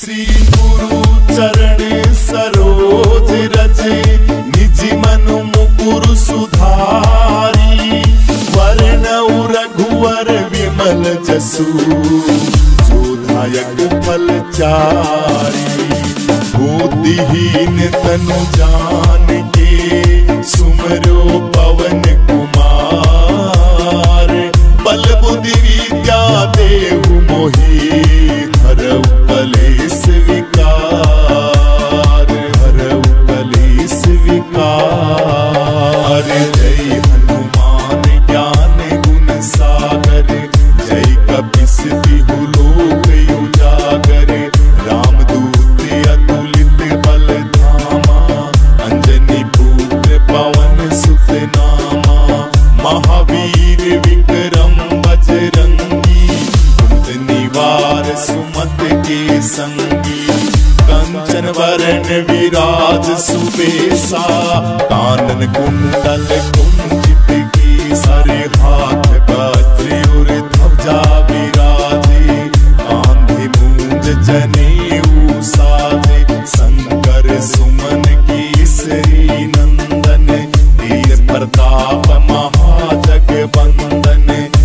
श्री गुरु चरण सरोज रजे निज मनु मुकुरु सुधारी। वर्ण रघुवर विमल जसु जोधायक फलचारी। बुद्धिहीन तनु जान के सुमरो पवन कुमार। बल बुद्धि विद्या देहु मोहि हरऊ कलेश विकार। हरऊ कलेश विकार। जय हनुमान ज्ञान गुण सागर। जय कपीस तिहु लोक उजागर। रामदूत अतुलित बल धामा। अंजनी पुत्र पवन सुत नामा। महावीर विक्रम बजरंगी। कुंद निवार सुमत के संगी। कंचन वरण विराज सुबेसा। कानन कुंडल कुंचित केसर। हाथ वज्र और ध्वजा विराजे। कांधे मूंज जनेऊ साजे। शंकर सुमन केसरी नंदन। तेज प्रताप महाजगवंदन।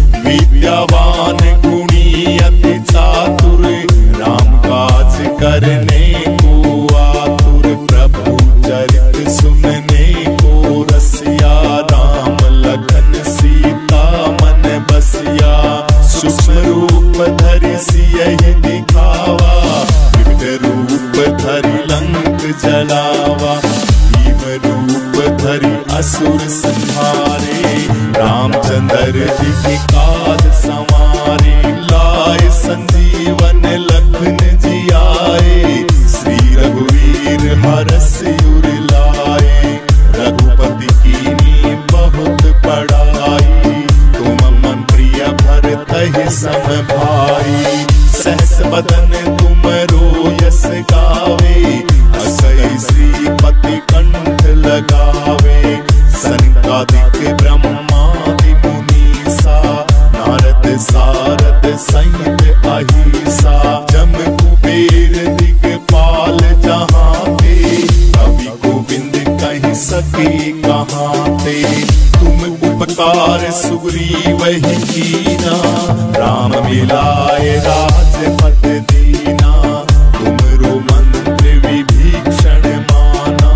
विद्यावान गुणी अति चातुर। राम काज करने को आतुर। प्रभु चरित सुनने को रसिया। राम लखन सीता मन बसिया। सूक्ष्म रूप धरि सियहि दिखावा। विविध रूप धरि लंक जलावा। भीम रूप धरि असुर संहारे। रामचंद्र जी के काज संवारे। लाए संजीवन लखन जियाए। श्री रघुवीर हरषि उर लाए। रघुपति कीन्ही बहुत बड़ाई। तुम मम प्रिय भरतहि सम भाई। सहस बदन तुमरो यस गावे। असै श्रीपति कंठ लगावे। सनकादिक ब्रह्मादि मुनीसा। नारद सारद सहित अहिसा। जम कुबेर दिगपाल जहाते। कवि गोविंद कहि सके कहाते। तुम उपकार सुग्रीवहि कीना। राम मिलाए राजपद दीना। तुमरो मंत्र विभीषण माना।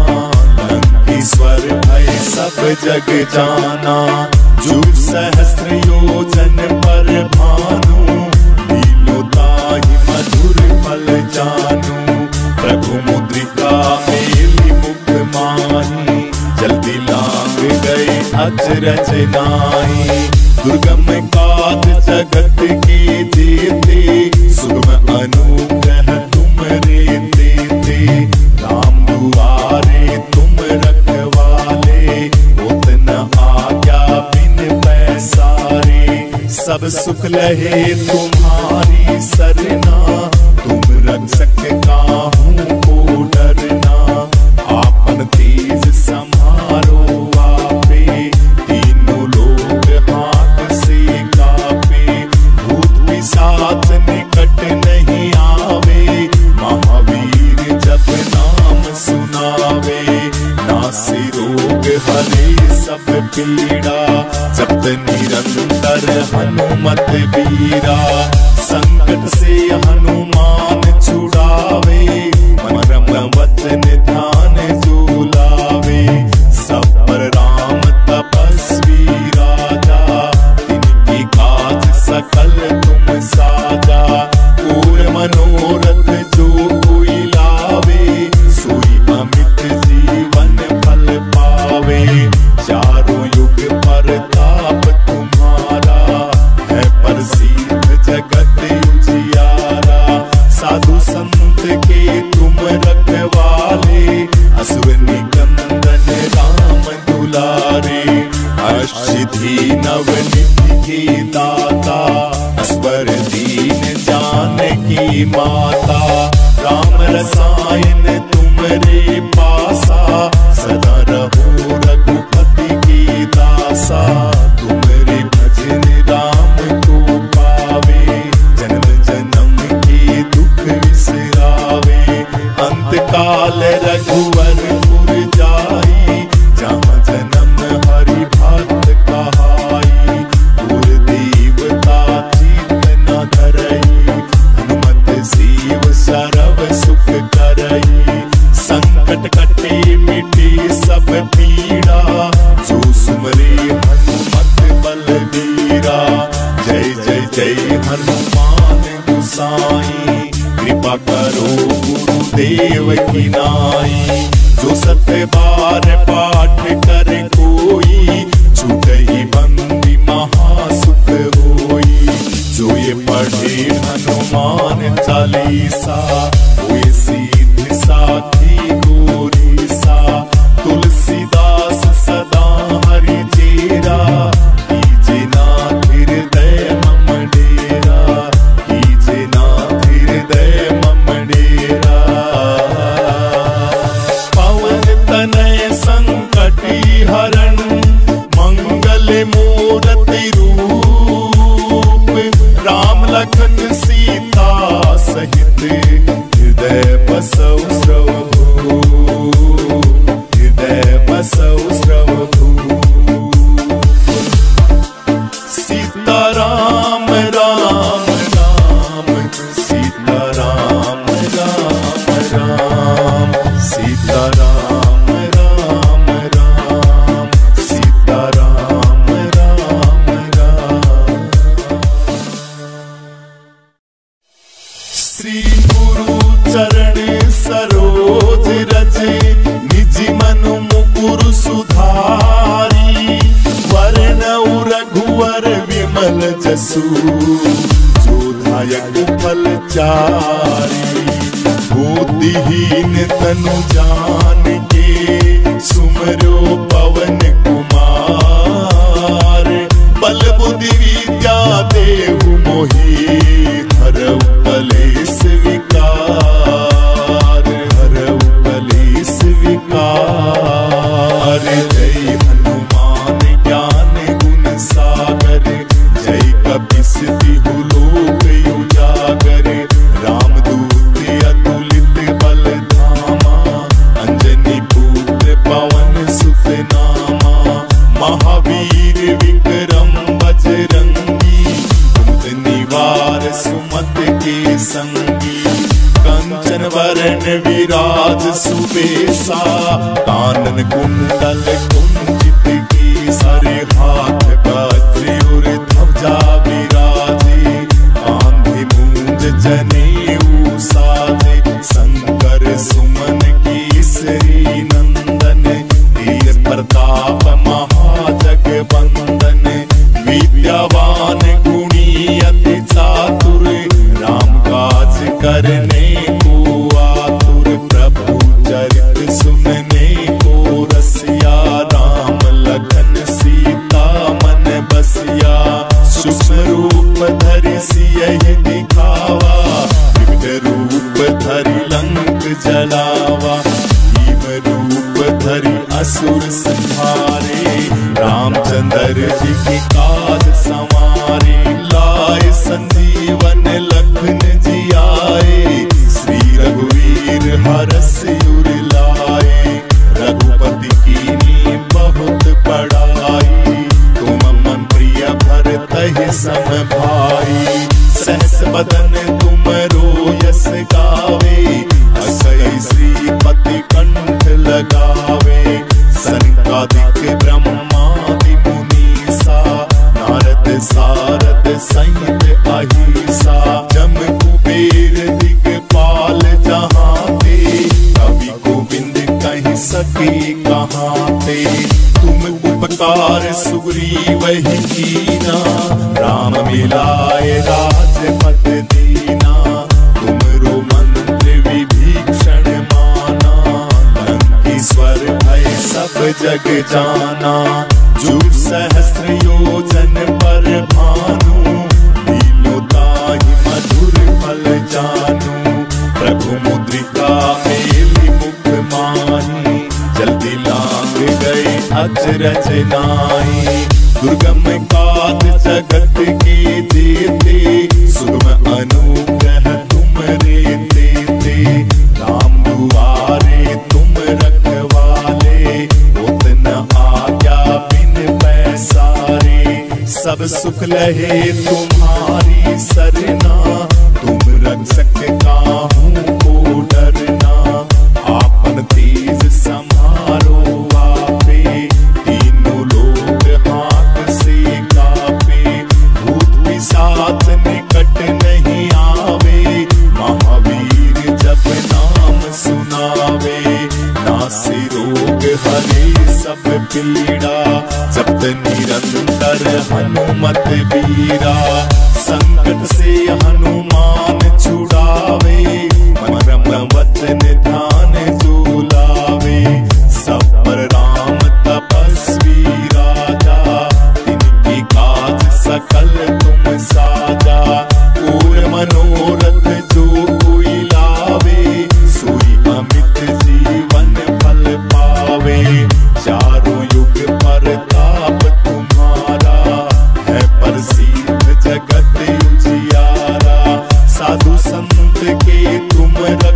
लंकेश्वर भय सब जग जाना। जुग सहस्र योजन पर भानु। लीलो ताहि मधुर फल जानू। प्रभु मुद्रिका मेलि मुख माही। जल्दी लांग गए अचरज नाहि। दुर्गम काज जगत के जेते। सुगम अनुग्रह तुमरे तेते। राम दुआरे तुम रखवाले। होत न आज्ञा बिन पैसारे। सब सुख लहे तुम्हारी सरना। तुम रक्षक काहू को डरना। आपन तेज समारो आपे। तीनों लोग हाथ से कापे। भूत पिशाच निकट नहीं आवे। महावीर जब नाम सुनावे। नासे रोग हरे सब पीड़ा। जपत निरंतर हनुमत बीरा। संकट से हनुमान छुड़ावे। मरम वचन ध्यान जो लावे। सब पर राम तपस्वी राजा। तिनके काज सकल तुम साजा। और मनोरथ जो कोई लावे। सोई अमित जीवन फल पावे। चारों युग परताप तुम्हारा। है प्रसिद्ध जगत उजियारा। साधु संत के तुम रखवाले। असुर निकंदन राम दुलारे। अष्टसिद्धि नवनिधि के दाता। अस्वर दीन जानकी माता। राम रसायन तुमरे पासा। सदा रहो रघुपति के दासा। तुमरे भजन राम को पावे। जन्म जन्म के दुख विसरावे। संकट कटे मिटे सब पीड़ा, जो सुमरे हनुमत बलबीरा। जय जय जय हनुमान गोसाई, कृपा करो गुरुदेव की नाई। जो सत्य बार पाठ करे कोई, छूटे ही बंदी महासुख होई। जो ये पढ़े हनुमान चालीसा, हुए सीध साखी गोरीसा। तुलसीदास सदा हरि चेरा, कीजे नाथ हृदय मम डेरा। कीजे नाथ हृदय मम डेरा। पवन तनय संकटी हरण, मंगल मूर्ति रूप। राम लखन सीता सहित, हृदय बसौ सर्वभूप। हृदय बसौ सर्वभूप। सीता राम राम राम, सीता राम राम राम। सीता राम राम राम, सीता राम राम राम। श्री गुरु चरण सरोज रज, निज मनु मुकुर सुधारी। वरनउ रघुवर विमल जसु, जो दायक फल चारी। बुद्धिहीन तनु जान के, सुमरो पवन कुमार। बल बुद्धि विद्या देहु मोहि, हरउ कलेश विकार। हरउ कलेश विकार। जय हनुमान ज्ञान गुण सागर, जय कपीस तिहु लोक उजागर। रामदूत अतुलित बल धामा, अंजनी पुत्र पवन सुत नामा। महावीर विक्रम बजरंगी, कुमद निवार सुमत के संगी। कंचन वरण विराज सुबेसा, कानन कुंडल कुंचित केसरी। हाथ वज्र और ध्वजा विराजे, कांधे मूंज जनेऊ साजे। शंकर सुमन केसरी नंदन, तेज प्रताप महाजगवंदन। विद्यावान गुणी अति चातुर, राम काज करने को आतुर। प्रभु चरित सुनने को रसिया, राम लखन सीता मन बसिया। सूक्ष्म रूप धरि सियहि दिखावा, विकट रूप धरि लंक जलावा। भीम रूप धरि असुर संहारे, रामचंद्र जी की काज संवारे। लाए संजीवन लखन जी आए, श्री रघुवीर हरष उर लाए। रघुपति कीन्ही बहुत बड़ाई, तुम मम प्रिय भरतहि सम भाई। सहस बदन तुमरो यस गावे, असै श्रीपति कंठ लगावे। सनकादिक ब्रह्मादि मुनीसा, नारद सारद सहित अहिसा। जम कुबेर दिगपाल जहाँ ते, कवि गोविंद कहि सके कहाँ ते। तुम उपकार सुग्रीव ही कीना, राम मिलाए राजपद दीना। तुमरो मंत्र विभीषण माना, लंकेश्वर भय सब जग जाना। जुग सहस्र योजन पर भानु, लीलो ताहि मधुर फल जानू। प्रभु मुद्रिका मेलि मुख माही, जल्दी लांग गए अचरज नाई। दुर्गम काज जगत के जेते, सुगम अनुग्रह तुमरे तेते। राम दुआरे तुम रखवाले, उतना आज्ञा बिन पैसारे। सब सुख लहे तुम्हारी सरना, तुम रक्षक काहू को डरना। आपन तेज पीड़ा, जपत निरंतर हनुमत बीरा। संकट से हनुमान छुड़ावे, मरम वचन ध्यान जो लावे। सब पर राम तपस्वी राजा, इनकी काज सकल तुम साजा। और मनोरथ जो कोई लावे, सोई अमित जीवन फल पावे। चारों युग प्रताप तुम्हारा, है प्रसिद्ध जगत उजियारा। साधु संत के तुम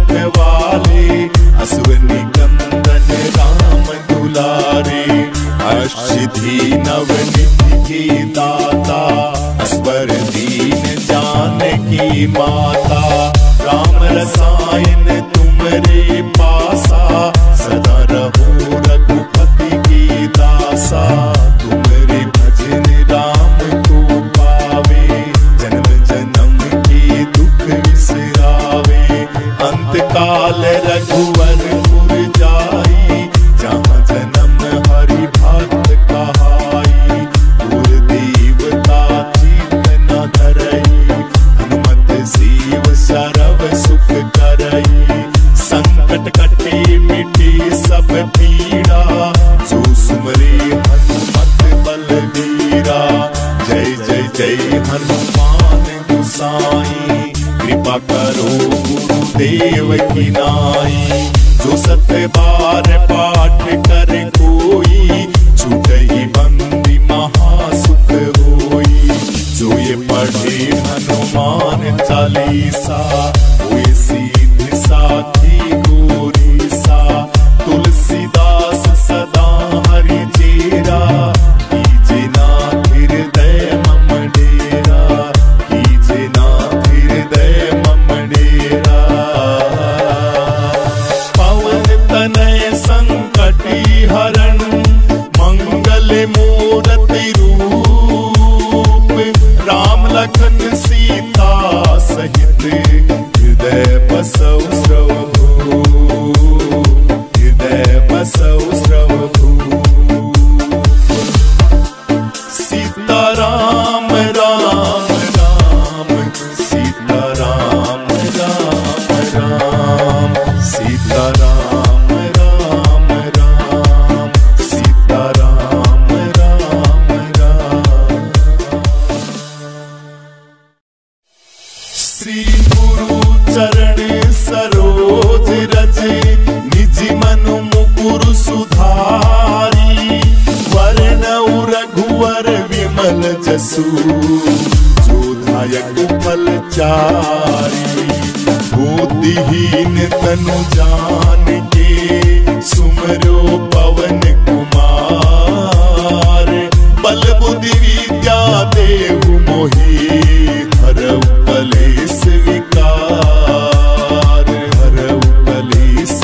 रखवाले, असुर निकंदन राम दुलारे। अष्टसिद्धि नवनिधि के दाता, असवर दीन जानकी माता। राम रसायन तुमरे पासा, सदा रहो रघुपति के दासा। तुमरे भजन राम को पावे, जन्म जन्म के दुख बिसरावे। अंत काल रघुवरपुर जाई, जहाँ जन्म हरि भक्त कहाई। और देवता चित्त न धरई, हनुमत शिव सर्व सुख करई। संकट कटे मिटे सब पीड़ा, जो सुमरे हनुमत बलबीरा। जय जय जय हनुमान गोसाई, कृपा करो गुरुदेव की नाई। जो सत्य बार पाठ कर कोई, छूटहि बंदी महासुख होई। जो ये पढ़े हनुमान चालीसा, होए सीधे साथी गोरीसा। तुलसीदास सदा हरि चेरा, कीजे नाथ हृदय मम डेरा। कीजे नाथ हृदय मम डेरा। पवन तनय संकटी हरण, मंगल मूरति रूप। राम लखन सीता सहित, हृदय बसौ स्रवभू। हृदय बसौ स्रवभू। सीता राम राम राम, सीता राम राम राम। सीता राम राम राम, सीता राम राम राम। श्री गुरु चरण सरोज रज, निज मनु मुकुर सुधारी। वरनउ रघुवर विमल जसु, जो दायक फल चारी। बुद्धिहीन तनु जान के, सुमरो पवन कुमार। बल बुद्धि विद्या देहु मोहि, हरऊ कलेश विकार। हरऊ कलेश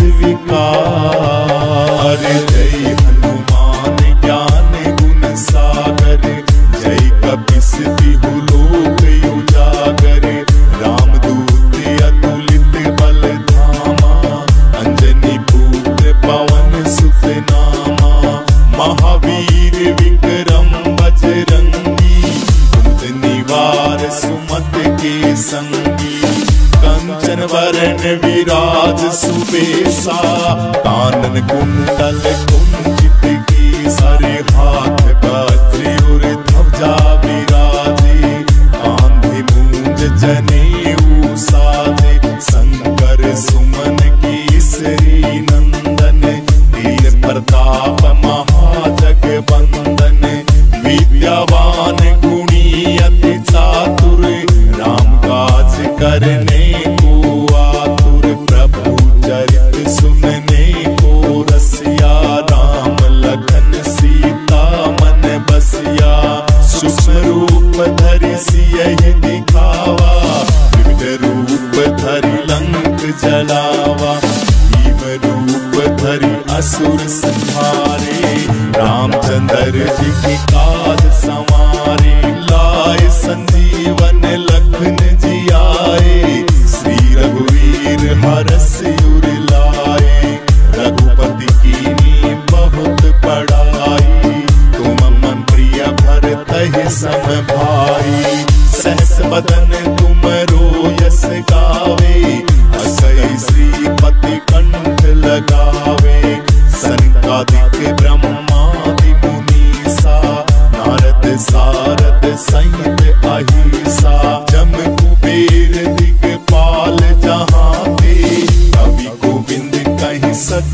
विकार। जय हनुमान ज्ञान गुण सागर, जय कपीस तिहु लोक उजागर। रामदूत अतुलित बल धामा, अंजनी पुत्र पवन सुत नामा। महावीर विक्रम बजरंगी, कुमत निवार सुमत के संगी। कंचन वरण विराज सुबेसा, कानन कुंडल कुंचित केसरी। हाथ वज्र और ध्वजा विराजे, कांधे मूंज जनेऊ साजे। शंकर सुमन केसरी नंदन, वीर प्रताप महाजगवंदन। विद्यावान गुणी अति चातुर, राम काज करने को आतुर। प्रभु चरित सुनने को रसिया, राम लखन सीता मन बसिया। सूक्ष्म रूप धरि सियहि दिखावा, विविध रूप धरि लंक जलावा। भीम रूप धरि असुर संहारे, रामचंद्र जी की काज संवारे। लाए संजीवन लखन जियाए, श्री रघुवीर हरष उर लाए। रघुपति कीन्ही बहुत बड़ाई,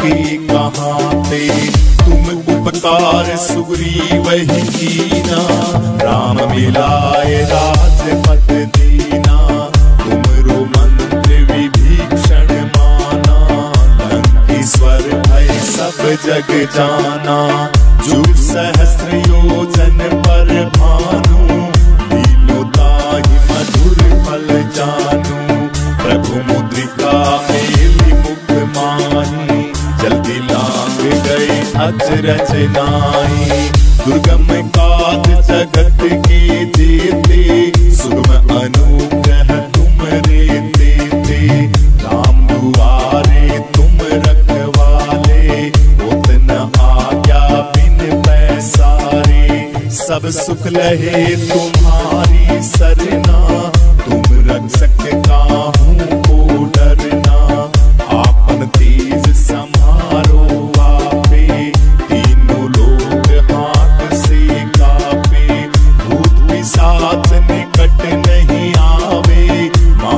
के कहाँ थे। तुम उपकार सुग्रीव ही कीना, राम मिलाए राजपथ दीना। तुमरो मंत्र विभीषण माना, लंकेश्वर भय सब जग जाना। जुग सहस्र योजन पर भानु, लीलो ताहि मधुर फल जानू। प्रभु मुद्रिका मेली मुख माही, जल्दी लांग गए अचरज नाई। दुर्गम काज जगत के जेते, सुगम अनुग्रह तुमरे देते। राम दुआरे तुम रखवाले, होत न आज्ञा बिन पैसारे। सब सुख लहे तुम्हारी सरना, तुम रक्षक काहू को डरना। आपन तेज समारो आपे, तीनों लोग हाथ से कापे। भूत पिशाच निकट नहीं आवे,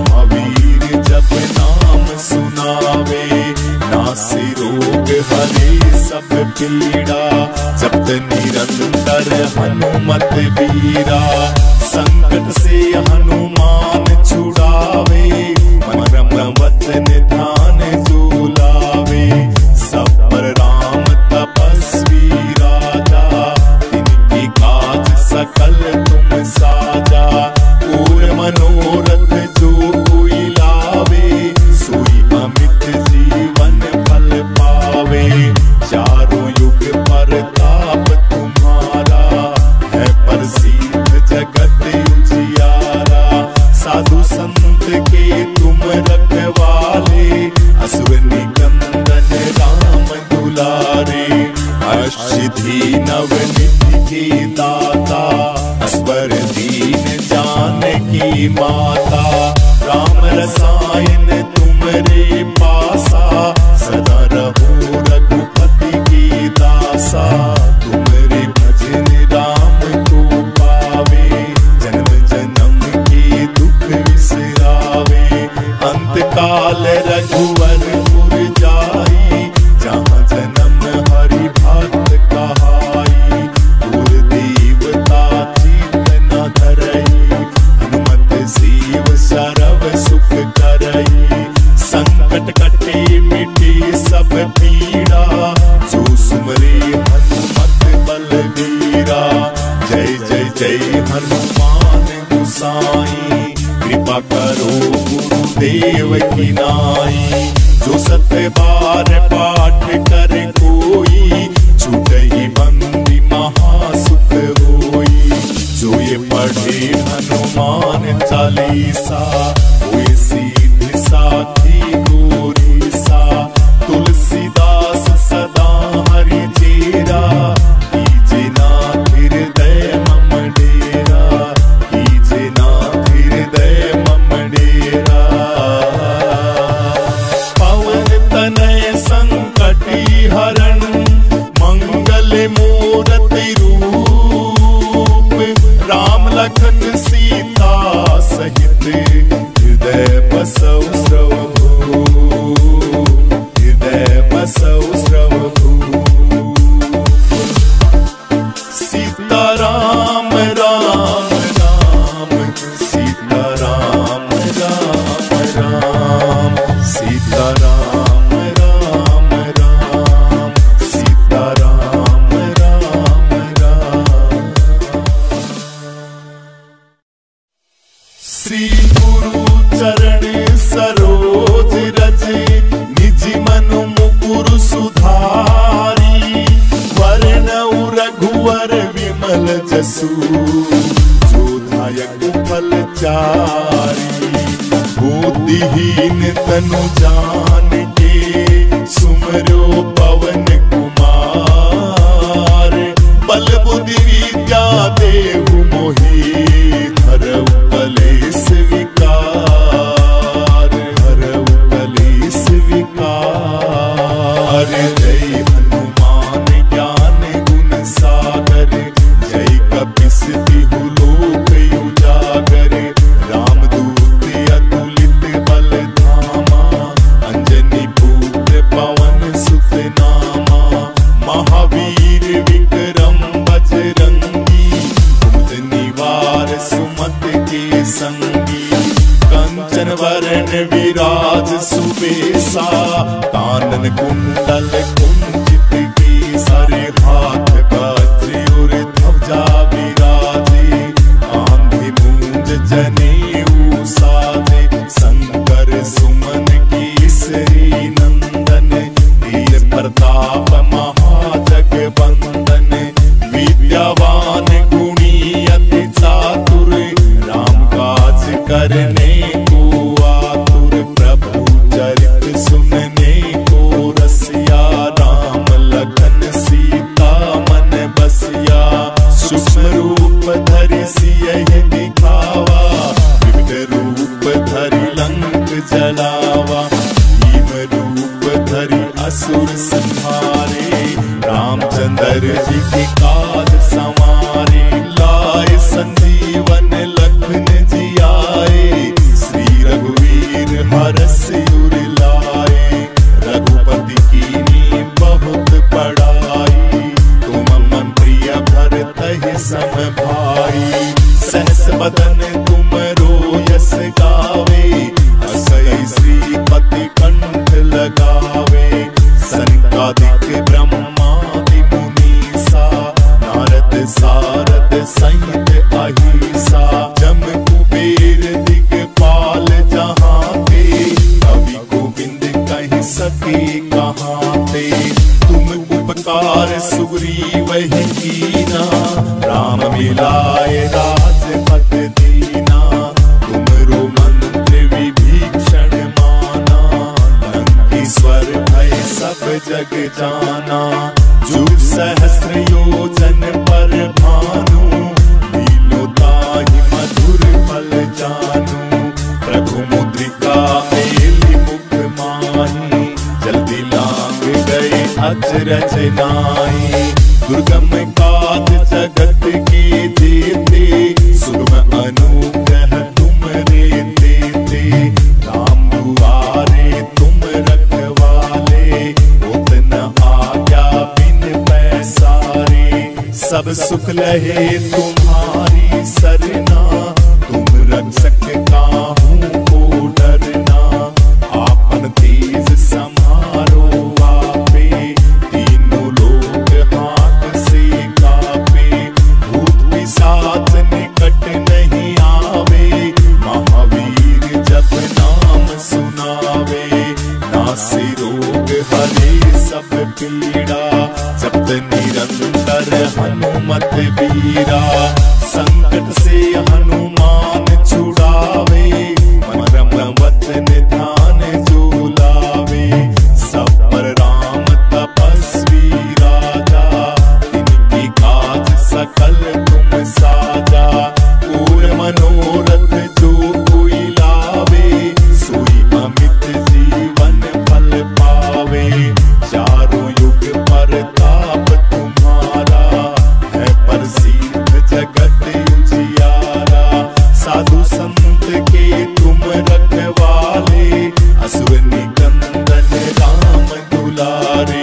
महावीर जब नाम सुनावे। नासे रोग हरे सब पीड़ा, जपत निरंतर हनुमत बीरा। संकट से हनुमान छुड़ावे, मरम वचन ध्यान जो लावे। सब पर राम तपस्वी राजा, इनकी काज सकल तुम साजा। और मनोरथ जो कोई लावे, सोई अमित जीवन फल पावे। चारों युग परताप तुम्हारा, है प्रसिद्ध जगत उजियारा। साधु संत के तुम रखवाले, असुर निकंदन राम दुलारे। अष्टसिद्धि नवनिधि के दाता, असवर दीन जानकी माता। राम रसायन तुमरे पासा, सदा रहो रघुपति के दासा। तुमरे भजन राम को पावे, जन्म जन्म के दुख विसरावे। अंत काल रघुवरपुर जाई, जहाँ जन्म हरि भक्त कहाई। कुल देवता चित न धरई, हनुमत सीव सरव सुख करई। संकट कटे मिटे सब पीड़ा, जो सुमरे हनुमत बलबीरा। जय जय जय हनुमान गोसाई, कृपा करो गुरुदेव की नाई। जो सत्य बार पाठ कर कोई, छूटहि बंदी महासुख होई। जो ये पढ़े हनुमान चालीसा, होए सिद्धि साखी गौरीसा। तुलसीदास सदा हरि चेरा, कीजे नाथ हृदय मम डेरा। कीजे नाथ हृदय मम डेरा। पवन तनय संकटी हरण, मंगल मूरति रूप। राम लखन सीता सहित, हृदय बसौ स्रवभू। हृदय बसौ स्रवभू। सीता राम राम राम, सीता राम राम राम। सीता राम राम राम, सीता राम राम राम। श्री गुरु चरण सरोज रज, निज मन मुकुर सुधारी। वरणउ रघुवर विमल जसु, जो दायक फल चारी। बुद्धिहीन तनु जान के, सुमरो पवन कुमार। बल बुद्धि विद्या देहु मोहि, हरउ कलेश विकार। हरउ कलेश विकार। जय हनुमान ज्ञान गुण सागर, जय कपीस तिहु लोक उजागर। रामदूत अतुलित बल धामा, अंजनी पुत्र पवन सुत विराज सुबेसा, कानन कुंडल कुंजित केसरे, हाथ वज्र और ध्वजा विराजे, आंधी मूंज जनेऊ साजे, शंकर सुमन केसरी नंदन, वीर प्रताप महाजगवंदन, विद्यावान गुणी अति चातुर, राम काज करने को आतुर, प्रभु चरित सुनने को रसिया, राम लखन सीता मन बसिया, सूक्ष्म रूप धरि सियहि दिखावा, विविध रूप धरि लंक जलावा, भीम रूप धरि असुर संहारे, रामचंद्र जी की काज संवारे, लाए संजीवन लखन जी आए, श्री रघुवीर हरष उर लाए, रघुपति कीन्ही बहुत बड़ाई, तुम मम प्रिय भरतहि सम भाई, सहस बदन तुम रोयस गावे, असै श्रीपति कंठ लगावे, सनकादिक ब्रह्मादि मुनीसा, नारद सारद सहित अहिसा, जम कुबेर दिगपाल जहाँ ते, कवि गोविंद कहि सके कहाँ ते, तुम उपकार सुग्रीव ही कीना, राम मिलाए राजपद दीना, तुमरो मंत्र विभीषण माना, लंकेश्वर भय सब जग जाना, जुग सहस्र योजन पर भानु, लीलो ताहि मधुर फल जानू, प्रभु मुद्रिका मेलि मुख माही, जल्दी लांग गए अचरज नाई, दुर्गम काज जगत के जेते, सुगम अनुग्रह तुमरे तेते, राम दुआरे तुम रखवाले, होत न आज्ञा बिन पैसारे, सब सुख लहे तुम्हारी सरना, तुम रक्षक काहू को डरना, आपन तेज समारो आपे, तीनों लोग हाथ से कापे, भूत पिशाच निकट नहीं आवे, महावीर जब नाम सुनावे, नासे रोग हरे सब पीड़ा, जपत निरंतर हनुमत बीरा, संकट से हनुमान छुड़ावे, मरम वचन ध्यान जो लावे, सब पर राम तपस्वी राजा, इनकी काज सकल तुम साजा, और मनोरथ जो कोई लावे, सोई अमित जीवन फल पावे, चारों युग परताप तुम्हारा, है प्रसिद्ध जगत उजियारा, साधु संत के तुम रखवाले, असुर निकंदन राम दुलारे,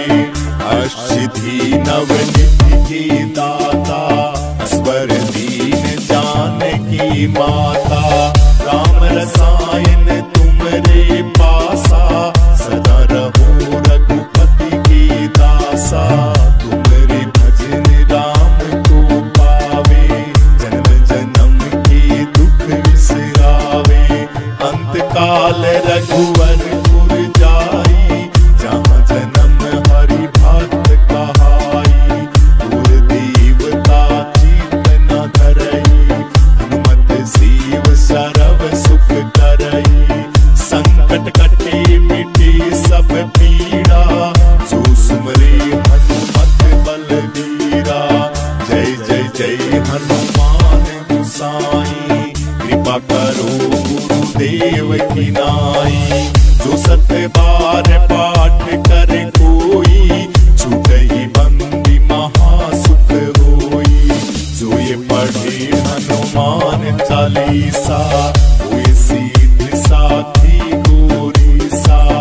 अष्टधी नवनिधि के दाता, अस्वर दीन जानकी माता, राम रसायन तुमरे पासा, सदा रहो रघुपति के दासा, तुमरे भजन राम को पावे, जन्म जन्म के दुख विसरावे, अंत काल रघुवर पुर जाई, जहाँ जन्म हरि भक्त कहाई, दूर देवता चित न धरई, हनुमत सीव सरव सुख करई, संकट कटे मिटे सब पीड़ा, जो सुमरे हनुमत बलबीरा, जय जय जय हनुमान गोसाई, कृपा करो गुरुदेव की नाई, जो सत्य बार पाठ करे कोई, छूटहि बंदी महासुख होई, जो ये पढ़े हनुमान चालीसा, हुए सिद्धि साखी गौरीसा।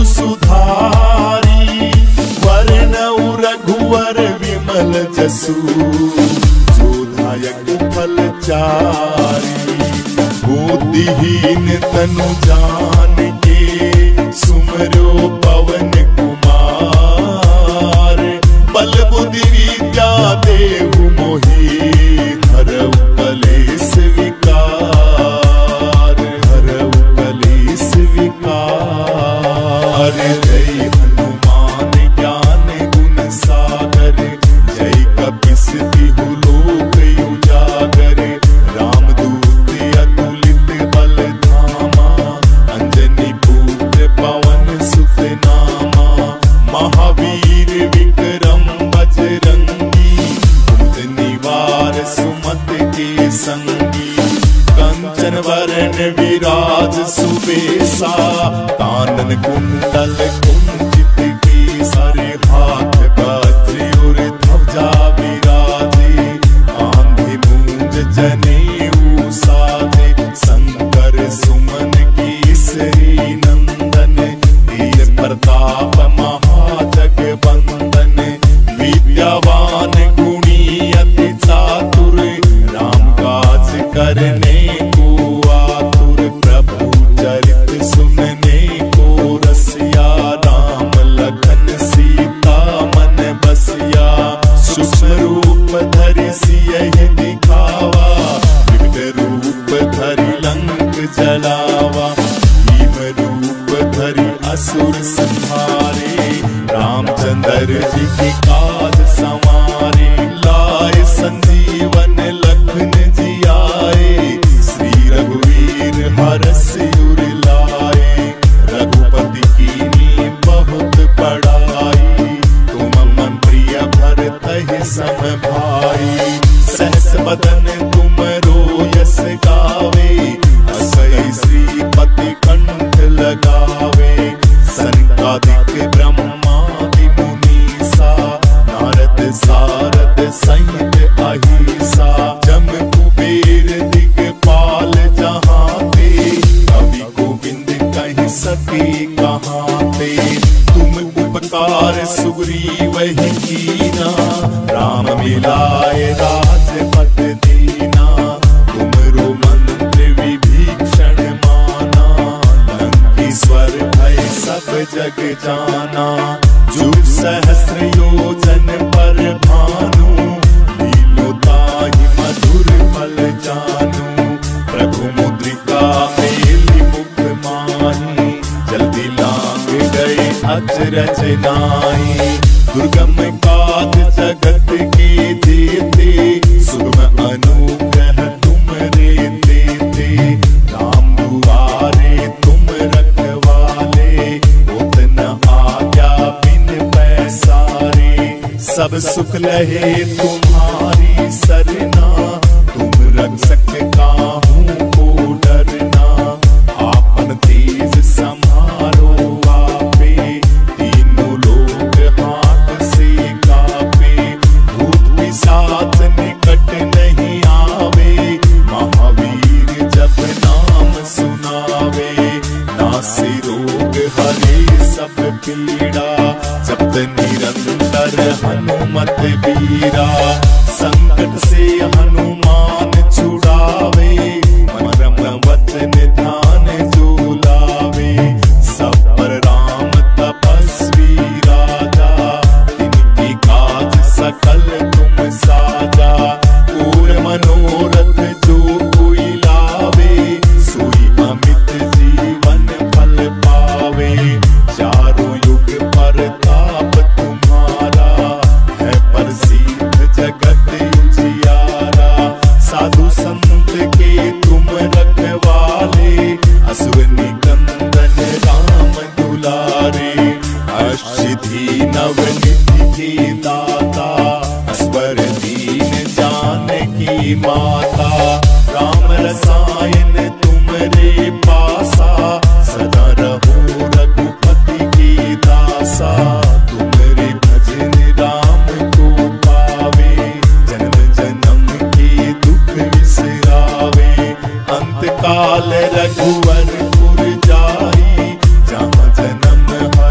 सुधारी, वर्णऊ रघुवर विमल जसु, जोधायक फलचारी। बुद्धिहीन तनु जान के, सुमरो पवन कुमार। बल बुद्धि विद्या देहु मोहि, हरऊ कलेश विकार, हरऊ कलेश विकार। जय हनुमान ज्ञान गुण सागर, जय कपीस तिहु लोक उजागर। रामदूत अतुलित बल धामा, अंजनी पुत्र पवन सुत नामा। महावीर विक्रम बजरंगी, कुमत निवार सुमत के संगी। कंचन वरण विराज सुबेसा, कानन कुंडल कुंचित केसरी। हाथ वज्र और ध्वजा विराजे, आंधी मूंज जनेऊ साजे। शंकर सुमन केसरी नंदन, तेज प्रताप महाजगवंदन। विद्यावान गुणी अति चातुर, राम काज करने को आतुर। प्रभु चरित सुनने को रसिया, राम लखन सीता मन बसिया। सूक्ष्म रूप धरि सियहि दिखावा, विकट रूप धरि लंक जलावा। भीम रूप धरि असुर संहारे, रामचंद्र जी की काज संवारे। लाए संजीवन लखन जियाए, श्री रघुवीर हरष उर लाए। रघुपति कीन्ही बहुत बड़ाई, तुम मम प्रिय भरतहि सम भाई। सहस बदन तुमरो यस गावे, असै श्रीपति कंठ लगावे। सनकादिक ब्रह्मादि मुनीसा, नारद सारद सहित अहिसा। जम कुबेर दिगपाल जहाते, कवि गोविंद कहि सके कहाते। तुम उपकार सुग्रीव ही कीना, राम मिलाए राजपद दीना। तुमरो मंत्र विभीषण माना, लंकेश्वर भय सब जग जाना। जुग सहस्र योजन पर भानु, लीलो ताहि मधुर फल जानू। प्रभु मुद्रिका मेलि मुख माहि, जल्दी लांग गए अचरज नाहि। दुर्गम काज जगत के जेते, सुगम अनुग्रह तुमरे तेते। राम दुआरे तुम रखवाले, होत न आज्ञा बिन पैसारे। सब सुख लहे तुम्हारी सरना, तुम रक्षक काहू को डरना। आपन तेज समारो आपे, तीनों लोग हाथ से कापे। भूत पिशाच निकट नहीं आवे, महावीर जब नाम सुनावे। नासे रोग हरे सब पीड़ा, जपत निरंतर हनुमत बीरा। संकट से हनुमान छुड़ावे, मरम वचन ध्यान जो लावे। सब पर राम तपस्वी राजा, इनकी काज सकल तुम साजा। और मनोरथ जो कोई लावे, सोई अमित जीवन फल पावे। चारों युग परताप तुम्हारा, है प्रसिद्ध जगत उजियारा। साधु संत के तुम रखवाले, असुर निकंदन राम दुलारे। अष्टसिद्धि नवनिधि के दाता, अस्वर दीन जानकी माता। राम रसायन तुमरे पासा, सदा रहो रघुपति के दासा। तुमरे भजन राम को पावे, जन्म जन्म के दुख विसरावे। अंत काल रघुवर पुर जाई, जहाँ जन्म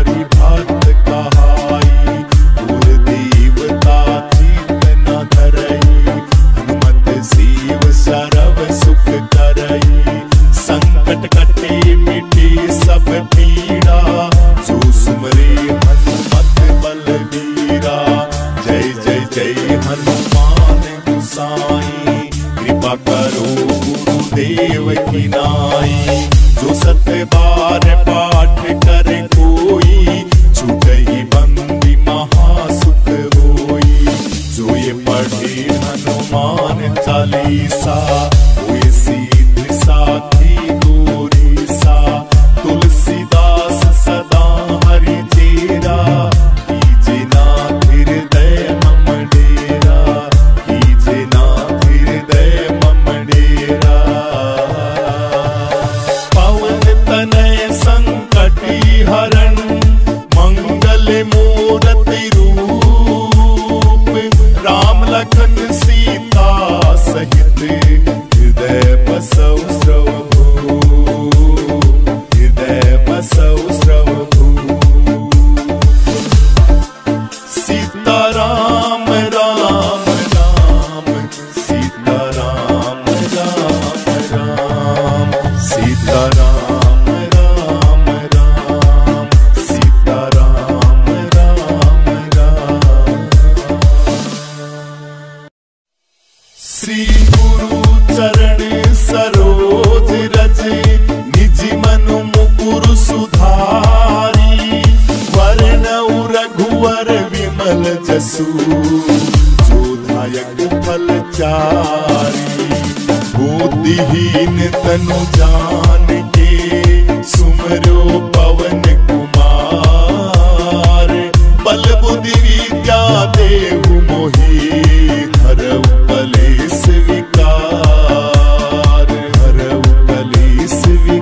जोधायक फलचारी। बुद्धिहीन तनु जान के सुमरो पवन कुमार। बल बुद्धि विद्या देहु मोहि हरऊ कलेश विकार। हरऊ कलेश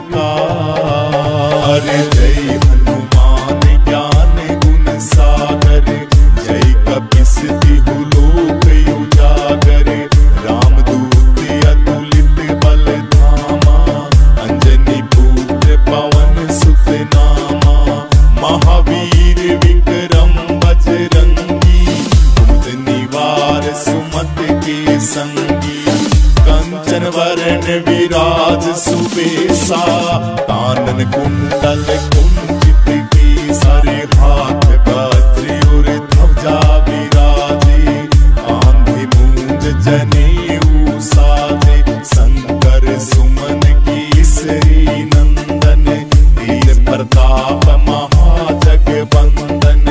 विकार। जय हनुमान ज्ञान गुण सागर। जय कपीस तिहु लोक उजागर। रामदूत अतुलित बल धामा। अंजनी पुत्र पवन सुत नामा। महावीर विक्रम बजरंगी। कुमद निवार सुमत के संगी। कंचन वरण विराज सुबेसा। कानन कुंडल कुंचित केसरी। हाथ वज्र और ध्वजा विराजे। कांधे मूंज जनेऊ साजे। शंकर सुमन केसरी नंदन। तेज प्रताप महाजगवंदन।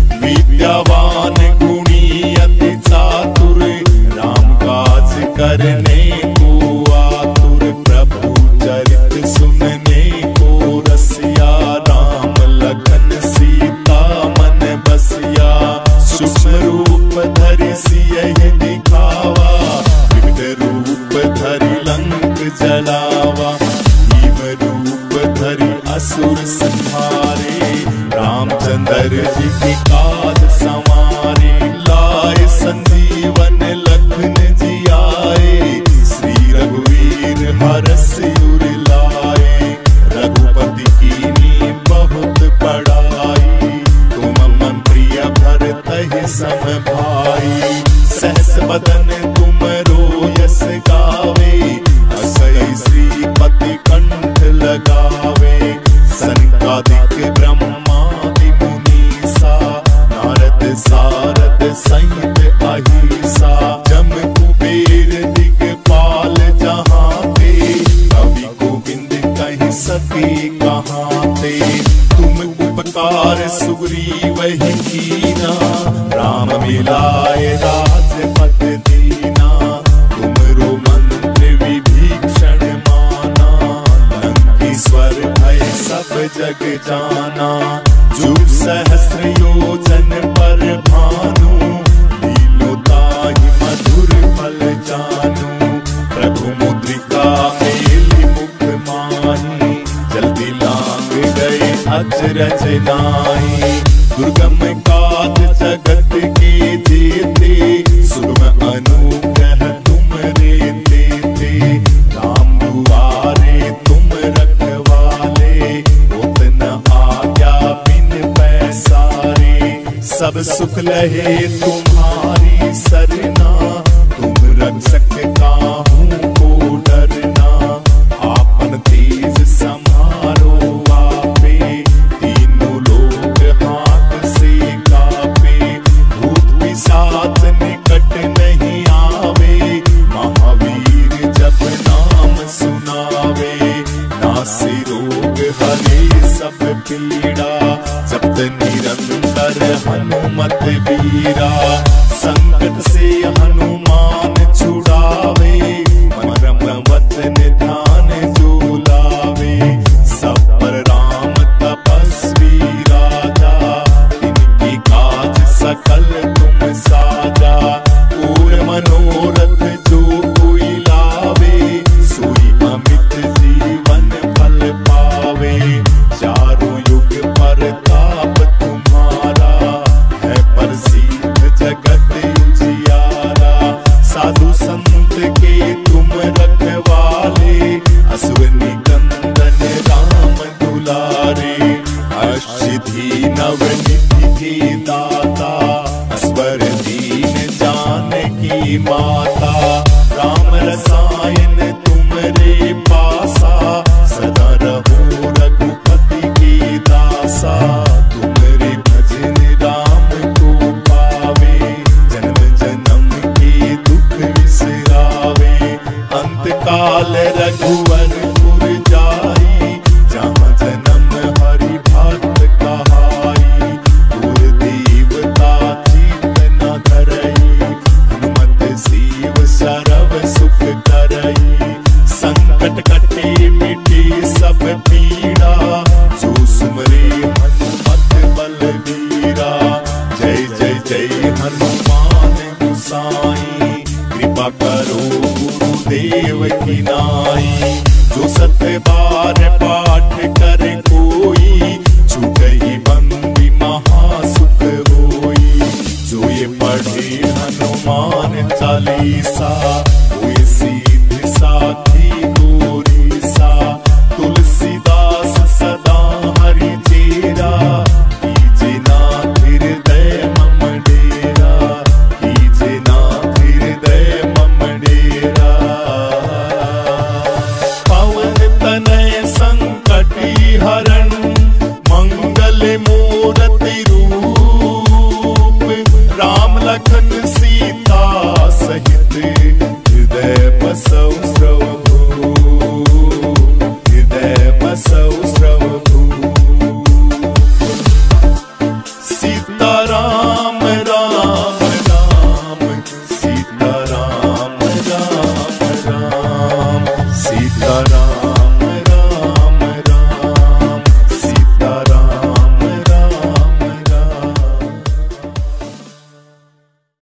विद्यावान गुणी अति चातुर। राम काज करने को आतुर। प्रभु चरित सुनने को रसिया। राम लखन सीता मन बसिया। सूक्ष्म रूप धरि सियहि दिखावा। विविध रूप धरि लंक जलावा। भीम रूप धरि असुर संहारे। रामचंद्र जी की काज संवारे। लाए संजीवन लखन जियाए। श्री रघुवीर हरष उर लाए। रघुपति कीन्ही बहुत बड़ाई। तुम मम प्रिय भरतहि सम भाई। सहस बदन तुमरो यस गावे। असै श्रीपति कंठ लगावे। सनकादिक ब्रह्मादि मुनीसा। नारद सारद सहित अहिसा। जम कुबेर दिगपाल जहाते। कवि गोविंद कहि सके कहाते। तुम उपकार सुग्रीव ही कीना। राम मिलाए राजपद दीना। तुमरो मंत्र विभीषण माना। लंकेश्वर भय सब जग जाना। जुग सहस्र योजन पर भानु। लीलो ताहि मधुर फल जानू। प्रभु मुद्रिका मेलि मुख माही। जल्दी लांग गए अचरज नाई। दुर्गम काज जगत के जेते। सुगम अनुग्रह तुमरे तेते। राम दुआरे तुम रखवाले। होत न आज्ञा बिन पैसारे। सब सुख लहे तुम्हारी सरना। तुम रक्षक काहू को डरना। आपन तेज समारो आपे। तीनों लोग हाथ से कापे। भूत पिशाच निकट नहीं आवे। महावीर जब नाम सुनावे। नासे रोग हरे सब पीड़ा। जपत निरंतर हनुमत बीरा। संकट से हनुमान छुड़ावे। मरम वचन ध्यान जो लावे। सब पर राम तपस्वी राजा। इनकी काज सकल तुम साजा। और मनोरथ जो कोई लावे। सोई अमित जीवन फल पावे। चारों युग प्रताप तुम्हारा। है प्रसिद्ध जगत उजियारा। साधु संत के तुम रखवाले। असुर निकंदन राम दुलारे। अष्टसिद्धि नवनिधि के दाता। असवर दीन जानकी माता। राम रसा